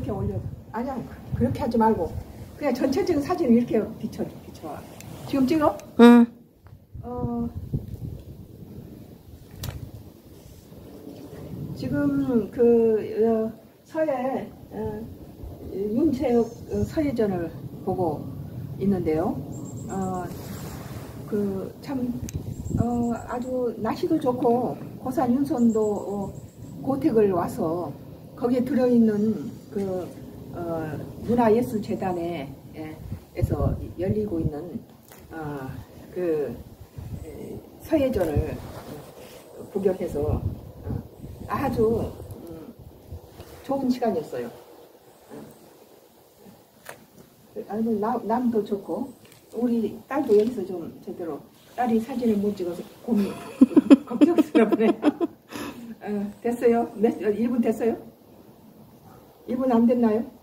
이렇게 올려도. 아니야, 그렇게 하지 말고 그냥 전체적인 사진을 이렇게 비춰. 지금 찍어? 응. 지금 그 서해 윤채욱 서해전을 보고 있는데요. 그 참 아주 날씨도 좋고 고산 윤선도 고택을 와서 거기에 들어있는 그 문화예술재단에서 열리고 있는 그 서해전을 구경해서 아주 좋은 시간이었어요. 아이고, 남도 좋고 우리 딸도 여기서 좀 제대로 딸이 사진을 못 찍어서 고민 걱정스럽네. 됐어요? 1분 됐어요? 1분 안 됐나요?